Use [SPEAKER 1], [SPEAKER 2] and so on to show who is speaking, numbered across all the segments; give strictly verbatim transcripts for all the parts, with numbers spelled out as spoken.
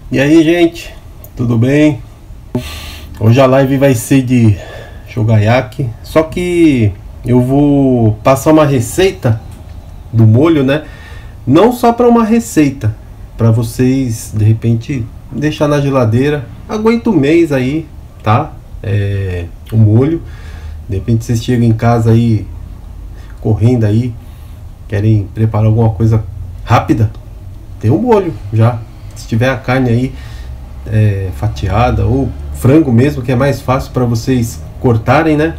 [SPEAKER 1] E aí, gente, tudo bem? Hoje a live vai ser de shogaiyaki, só que eu vou passar uma receita do molho, né? Não só para uma receita, para vocês de repente deixar na geladeira, aguenta um mês aí, tá? É, o molho, de repente vocês chegam em casa aí correndo aí, querem preparar alguma coisa rápida, tem um molho já. Se tiver a carne aí é, fatiada ou frango mesmo, que é mais fácil para vocês cortarem, né?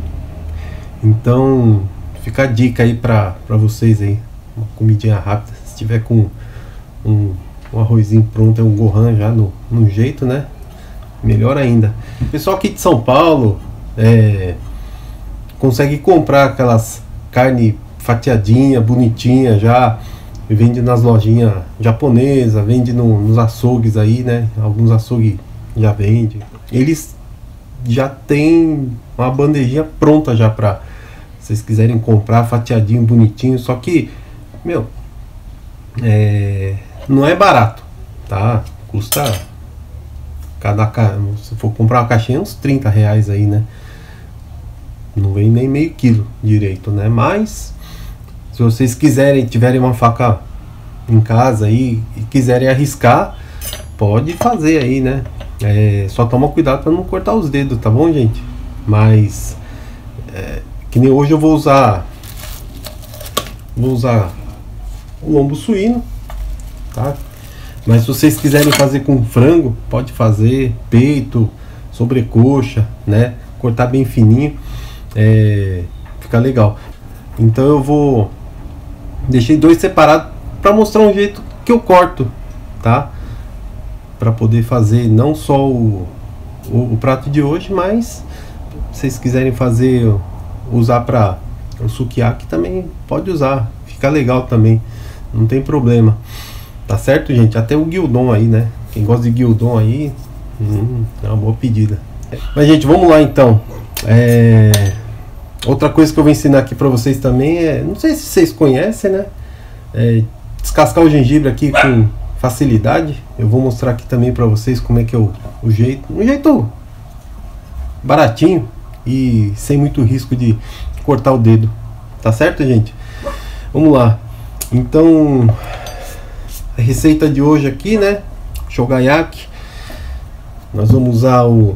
[SPEAKER 1] Então fica a dica aí para vocês aí, uma comidinha rápida. Se tiver com um, um arrozinho pronto, é um gohan já no, no jeito, né? Melhor ainda. O pessoal aqui de São Paulo é, consegue comprar aquelas carne fatiadinha, bonitinha já. Vende nas lojinhas japonesas, vende no, nos açougues aí, né? Alguns açougues já vende. Eles já tem uma bandejinha pronta já pra vocês quiserem comprar, fatiadinho, bonitinho. Só que, meu, é, não é barato, tá? Custa, cada ca... se for comprar uma caixinha, uns trinta reais aí, né? Não vem nem meio quilo direito, né? Mas se vocês quiserem, tiverem uma faca em casa aí e quiserem arriscar, pode fazer aí, né? É, só toma cuidado para não cortar os dedos, tá bom, gente? Mas é, que nem hoje eu vou usar vou usar o lombo suíno, tá? Mas se vocês quiserem fazer com frango, pode fazer peito, sobrecoxa, né? Cortar bem fininho, é, fica legal. Então eu vou deixei dois separados para mostrar um jeito que eu corto, tá? Para poder fazer não só o, o, o prato de hoje, mas se vocês quiserem fazer, usar para o sukiyaki também pode usar, fica legal também, não tem problema, tá certo, gente? Até o gyudon aí, né? Quem gosta de gyudon aí, hum, é uma boa pedida. Mas, gente, vamos lá então. É... Outra coisa que eu vou ensinar aqui para vocês também é, não sei se vocês conhecem, né? É descascar o gengibre aqui com facilidade. Eu vou mostrar aqui também para vocês como é que é o, o jeito, um jeito baratinho e sem muito risco de cortar o dedo, tá certo, gente? Vamos lá. Então, a receita de hoje aqui, né? Shogaiyaki. Nós vamos usar o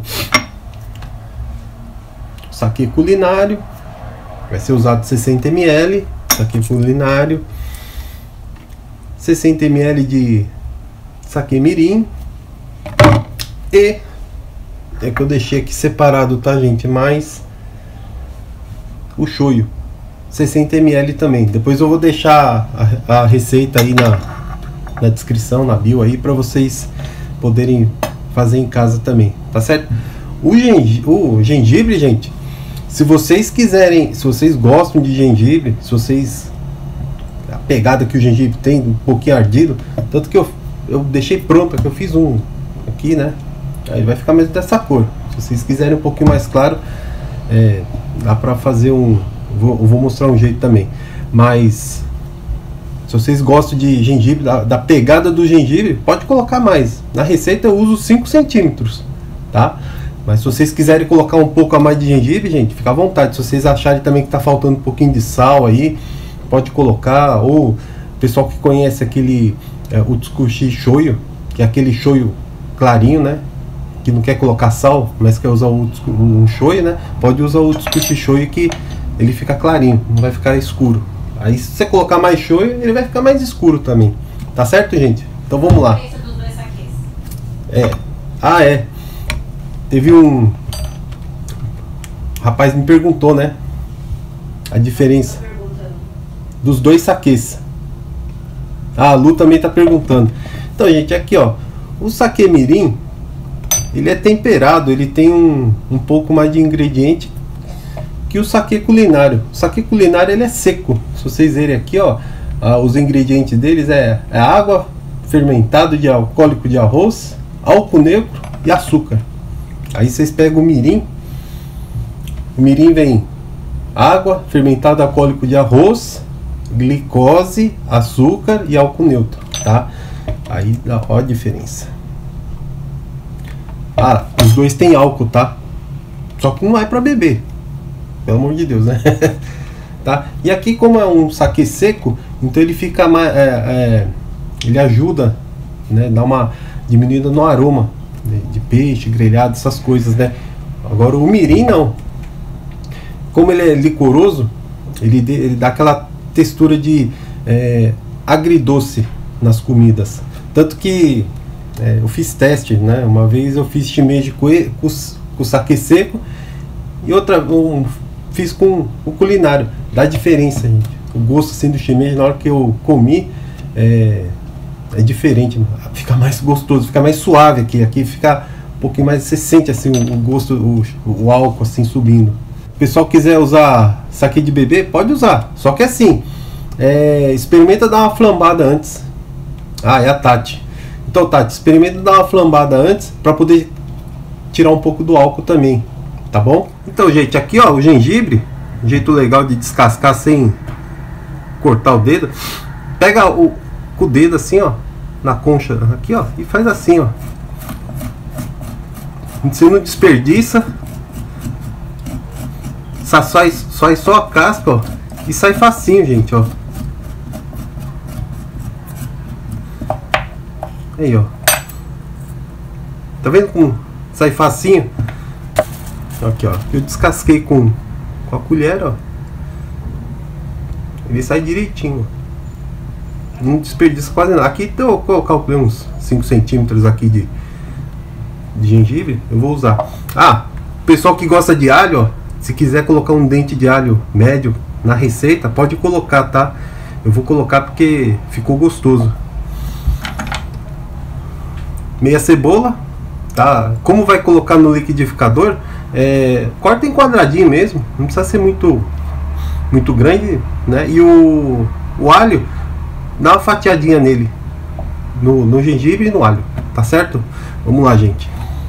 [SPEAKER 1] saquê culinário. Vai ser usado sessenta mililitros, saquê culinário, sessenta mililitros de saquê mirim, e é que eu deixei aqui separado, tá, gente? Mais o shoyu, sessenta mililitros também. Depois eu vou deixar a, a receita aí na, na descrição, na bio aí, para vocês poderem fazer em casa também, tá certo? O gengibre, o gengibre, gente, se vocês quiserem, se vocês gostam de gengibre, se vocês, a pegada que o gengibre tem, um pouquinho ardido, tanto que eu, eu deixei pronto, que eu fiz um aqui, né? Aí vai ficar mesmo dessa cor. Se vocês quiserem um pouquinho mais claro, é, dá pra fazer um, vou, eu vou mostrar um jeito também. Mas se vocês gostam de gengibre, da, da pegada do gengibre, pode colocar mais. Na receita eu uso cinco centímetros, tá? Mas se vocês quiserem colocar um pouco a mais de gengibre, gente, fica à vontade. Se vocês acharem também que tá faltando um pouquinho de sal aí, pode colocar. Ou o pessoal que conhece aquele é, utsukushi shoyu, que é aquele shoyu clarinho, né? Que não quer colocar sal, mas quer usar um, um shoyu, né? Pode usar o utsukushi shoyu, que ele fica clarinho, não vai ficar escuro. Aí se você colocar mais shoyu, ele vai ficar mais escuro também. Tá certo, gente? Então vamos lá. É. Ah, é. Teve um rapaz me perguntou, né? A diferença dos dois saquês. Ah, a Lu também tá perguntando. Então, gente, aqui ó, o saquê mirim, ele é temperado, ele tem um, um pouco mais de ingrediente que o saquê culinário. O saquê culinário, ele é seco. Se vocês verem aqui, ó, ah, os ingredientes deles é, é água, fermentado de alcoólico de arroz, álcool negro e açúcar. Aí vocês pegam o mirim. O mirim vem água, fermentado alcoólico de arroz, glicose, açúcar e álcool neutro, tá? Aí dá ó a diferença. Ah, os dois tem álcool, tá? Só que não é para beber, pelo amor de Deus, né? Tá? E aqui, como é um saquê seco, então ele fica mais, é, é, ele ajuda, né? Dá uma diminuída no aroma de, de peixe, grelhado, essas coisas, né? Agora o mirim não. Como ele é licoroso, ele, de, ele dá aquela textura de é, agridoce nas comidas. Tanto que é, eu fiz teste, né? Uma vez eu fiz shimeji com, com, com saquê seco e outra um, fiz com o culinário. Dá diferença, gente. O gosto assim do shimeji, na hora que eu comi, é, é diferente. Fica mais gostoso, fica mais suave aqui. Aqui fica um pouquinho mais, você sente assim o, o gosto, o, o álcool assim subindo. O pessoal quiser usar saquê de bebê, pode usar. Só que assim, é, experimenta dar uma flambada antes. Ah, é a Tati. Então, Tati, experimenta dar uma flambada antes para poder tirar um pouco do álcool também, tá bom? Então, gente, aqui ó, o gengibre, um jeito legal de descascar sem cortar o dedo. Pega o, com o dedo assim, ó, na concha aqui, ó, e faz assim, ó. Você não desperdiça. Sai, sai só a casca, ó, e sai facinho, gente, ó. Aí, ó. Tá vendo como sai facinho? Aqui, ó. Eu descasquei com, com a colher, ó. Ele sai direitinho. Não desperdiça quase nada. Aqui eu calculei uns cinco centímetros aqui de, de gengibre. Eu vou usar. Ah, pessoal que gosta de alho, ó. Se quiser colocar um dente de alho médio na receita, pode colocar, tá? Eu vou colocar porque ficou gostoso. Meia cebola, tá? Como vai colocar no liquidificador, é, corta em quadradinho mesmo, não precisa ser muito muito grande, né? E o, o alho, dá uma fatiadinha nele, no, no gengibre e no alho, tá certo? Vamos lá, gente.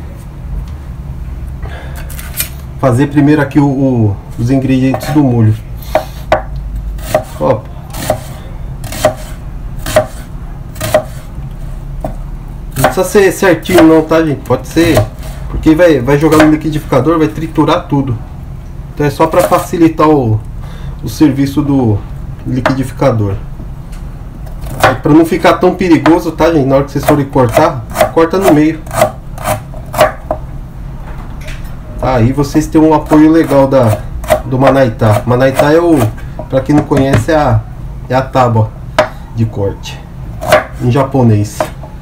[SPEAKER 1] Fazer primeiro aqui o, o, os ingredientes do molho. Ó. Não precisa ser certinho não, tá, gente? Pode ser, porque vai, vai jogar no liquidificador, vai triturar tudo. Então é só para facilitar o, o serviço do liquidificador. Para não ficar tão perigoso, tá, gente? Na hora que vocês forem cortar, corta no meio. Aí vocês têm um apoio legal da, do Manaitá. Manaitá é o, pra quem não conhece, é a, é a tábua de corte em japonês.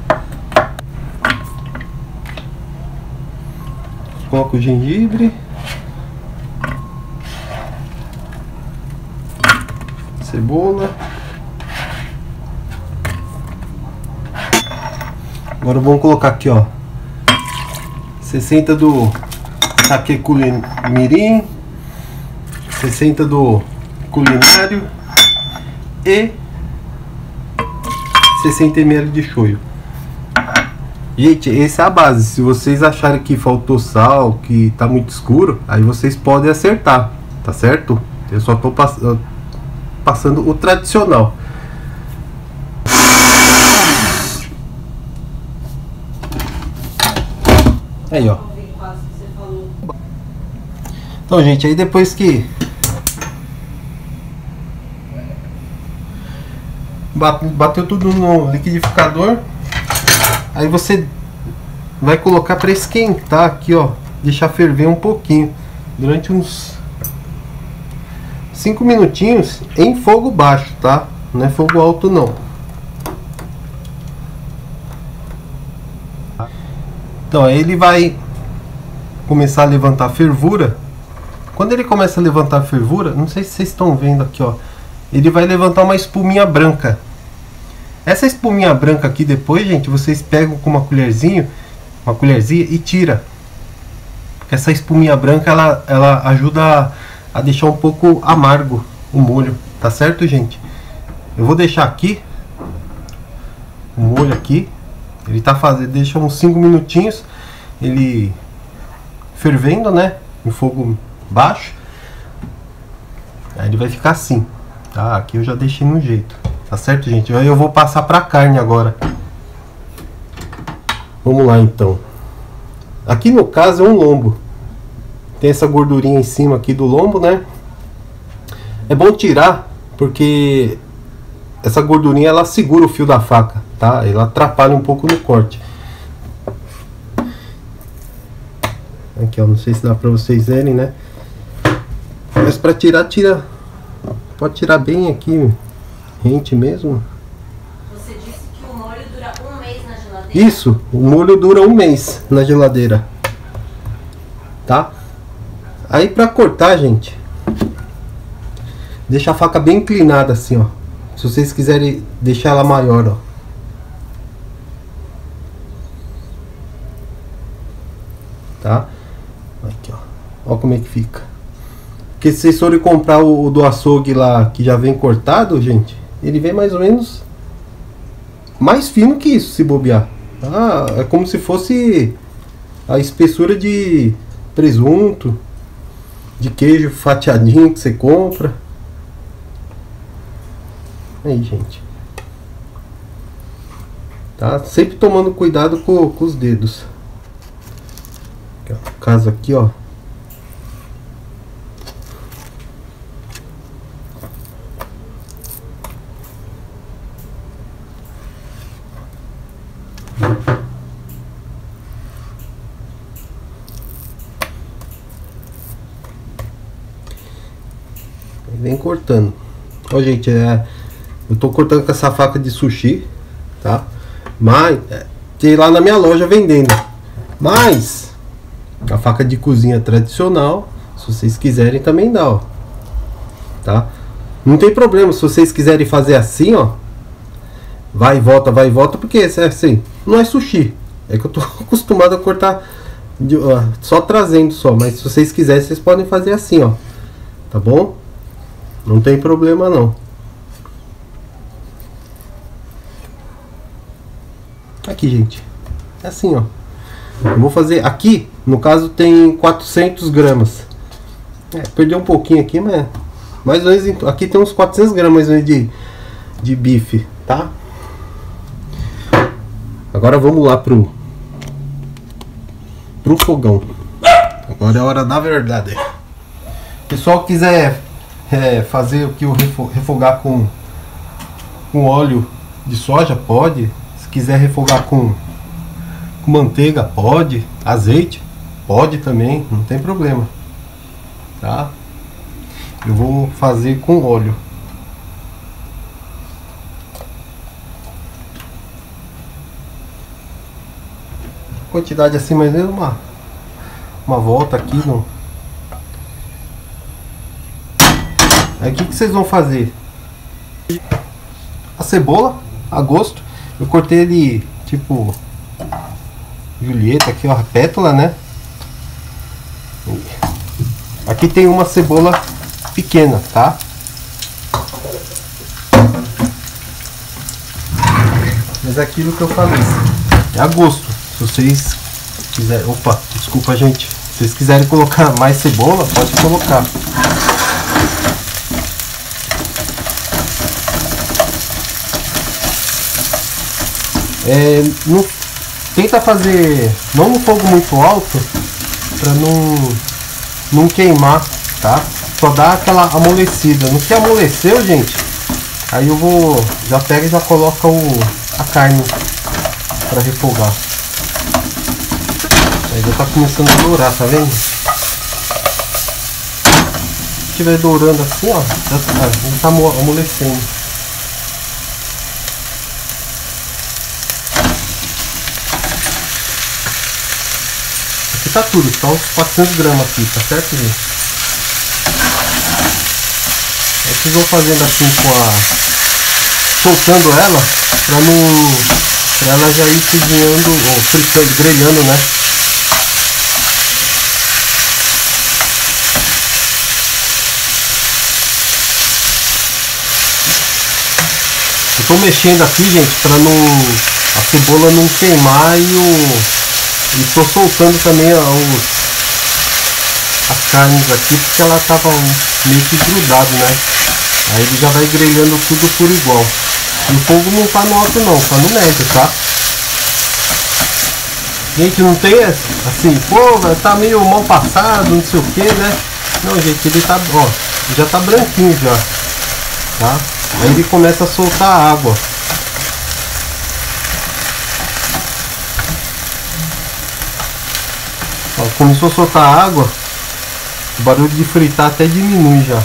[SPEAKER 1] Coloco o gengibre, cebola. Agora vamos colocar aqui, ó, sessenta do saquê mirim, sessenta do culinário e sessenta mililitros de shoyu. Gente, essa é a base. Se vocês acharem que faltou sal, que tá muito escuro, aí vocês podem acertar, tá certo? Eu só tô pass passando o tradicional. Aí, ó. Então, gente, aí depois que bateu tudo no liquidificador, aí você vai colocar para esquentar aqui, ó, deixar ferver um pouquinho durante uns cinco minutinhos em fogo baixo, tá? Não é fogo alto não. Então aí ele vai começar a levantar fervura. Quando ele começa a levantar fervura, não sei se vocês estão vendo aqui, ó, ele vai levantar uma espuminha branca. Essa espuminha branca aqui depois, gente, vocês pegam com uma colherzinha, uma colherzinha e tira. Essa espuminha branca, ela, ela ajuda a, a deixar um pouco amargo o molho, tá certo, gente? Eu vou deixar aqui o molho aqui. Ele tá fazendo, deixa uns cinco minutinhos ele fervendo, né, em fogo baixo. Aí ele vai ficar assim, tá? Aqui eu já deixei no jeito, tá certo, gente? Aí eu vou passar pra carne agora. Vamos lá, então. Aqui no caso é um lombo. Tem essa gordurinha em cima aqui do lombo, né? É bom tirar, porque essa gordurinha ela segura o fio da faca, tá? Ela atrapalha um pouco no corte. Aqui, ó, não sei se dá pra vocês verem, né? Mas pra tirar, tira. Pode tirar bem aqui, rente mesmo.
[SPEAKER 2] Você disse que o molho dura um mês na geladeira?
[SPEAKER 1] Isso, o molho dura um mês na geladeira. Tá? Aí pra cortar, gente, deixa a faca bem inclinada assim, ó. Se vocês quiserem deixar ela maior, ó. Tá? Aqui, ó. Ó como é que fica. Porque se vocês forem comprar o, o do açougue lá, que já vem cortado, gente, ele vem mais ou menos mais fino que isso, se bobear. Ah, é como se fosse a espessura de presunto, de queijo fatiadinho que você compra. Aí, gente. Tá? Sempre tomando cuidado com, com os dedos. Aqui, ó. No caso aqui, ó. Vem cortando. Ó, gente, é, eu tô cortando com essa faca de sushi, tá? Mas é, tem lá na minha loja vendendo. Mas a faca de cozinha tradicional, se vocês quiserem, também dá, ó. Tá? Não tem problema se vocês quiserem fazer assim, ó. Vai e volta, vai e volta, porque é assim, não é sushi. É que eu tô acostumado a cortar de, ó, só trazendo só. Mas se vocês quiserem, vocês podem fazer assim, ó. Tá bom? Não tem problema não. Aqui, gente. É assim, ó. Eu vou fazer aqui, no caso tem quatrocentos gramas. É, perdeu um pouquinho aqui, mas mais ou menos aqui tem uns quatrocentos gramas de, de bife, tá? Agora vamos lá pro pro fogão. Agora é a hora da verdade. Pessoal, quiser É, fazer o que eu refogar com, com óleo de soja, pode. Se quiser refogar com, com manteiga, pode. Azeite, pode também, não tem problema. Tá? Eu vou fazer com óleo. Quantidade assim, mais ou menos uma, uma volta aqui no. Aí o que, que vocês vão fazer? A cebola, a gosto. Eu cortei ele tipo Julieta, aqui ó, a pétala, né? Aqui tem uma cebola pequena, tá? Mas é aquilo que eu falei, é a gosto. Se vocês quiserem, opa, desculpa gente. Se vocês quiserem colocar mais cebola, pode colocar. É, não, tenta fazer não no fogo muito alto para não não queimar, tá? Só dá aquela amolecida. No que amoleceu, gente, aí eu vou já pega e já coloca o a carne para refogar. Aí já tá começando a dourar, tá vendo? Se estiver dourando assim, ó, já tá, já tá amolecendo. Tá tudo, só uns quatrocentos gramas aqui, tá certo, gente? Aí vocês vão fazendo assim com a... soltando ela, pra não... pra ela já ir cozinhando, ou fritando, grelhando, né? Eu tô mexendo aqui, gente, pra não... a cebola não queimar e o... E tô soltando também ó, os, as carnes aqui, porque ela tava meio que grudado, né? Aí ele já vai grelhando tudo por igual. E o fogo não tá no alto não, tá no médio, tá? Gente, não tem assim, pô, tá meio mal passado, não sei o que, né? Não, gente, ele tá, ó, já tá branquinho já, tá? Aí ele começa a soltar água. Ó, começou a soltar água, o barulho de fritar até diminui já.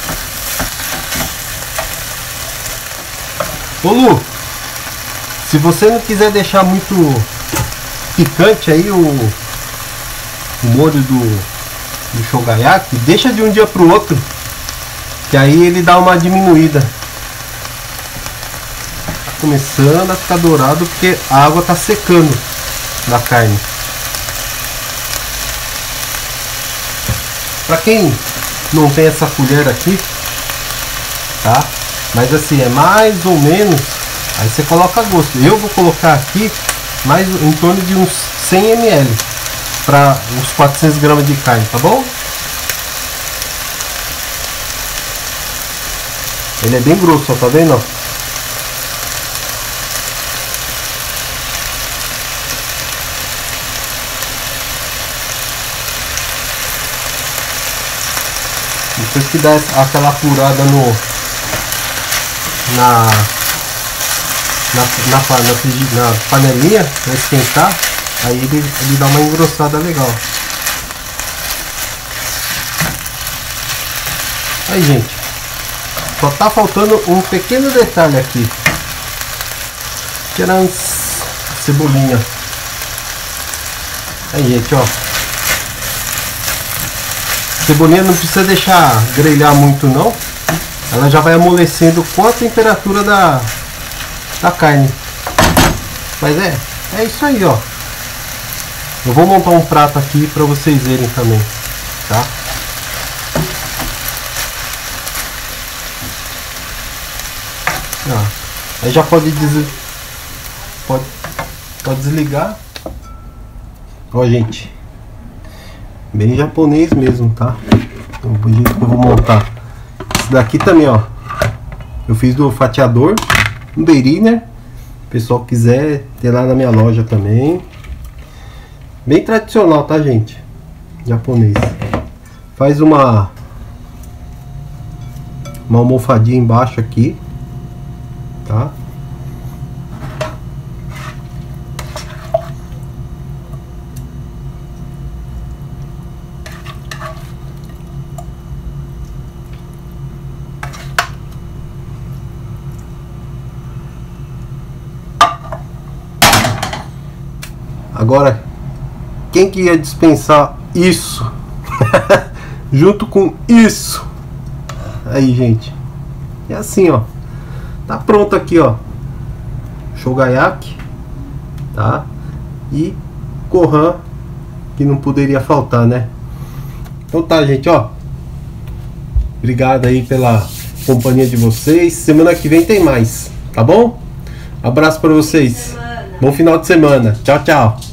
[SPEAKER 1] Ô Lu, se você não quiser deixar muito picante aí o, o molho do, do shogaiyaki, deixa de um dia pro outro, que aí ele dá uma diminuída. Tá começando a ficar dourado porque a água tá secando na carne. Pra quem não tem essa colher aqui, tá? Mas assim, é mais ou menos, aí você coloca a gosto. Eu vou colocar aqui mais em torno de uns cem mililitros para uns quatrocentos gramas de carne, tá bom? Ele é bem grosso, ó, tá vendo? Ó? Depois que dá aquela apurada no na na, na, na, na panelinha para esquentar, aí ele, ele dá uma engrossada legal. Aí, gente, só tá faltando um pequeno detalhe aqui. Tcharam, cebolinha. Aí, gente, ó, cebolinha não precisa deixar grelhar muito não, ela já vai amolecendo com a temperatura da, da carne. Mas é, é isso aí, ó. Eu vou montar um prato aqui para vocês verem também, tá? Ah, aí já pode, des... pode pode desligar. Ó, gente, bem japonês mesmo, tá? Então, o jeito que eu vou montar. Esse daqui também, ó, eu fiz do fatiador, um Beriner. O pessoal quiser ter lá na minha loja também. Bem tradicional, tá, gente? Japonês. Faz uma uma almofadinha embaixo aqui, tá? Agora, quem que ia dispensar isso junto com isso? Aí, gente, é assim, ó, tá pronto aqui, ó, shogaiyaki, tá? E Gohan, que não poderia faltar, né? Então tá, gente, ó, obrigado aí pela companhia de vocês. Semana que vem tem mais, tá bom? Abraço pra vocês. Bom final de semana. Tchau, tchau.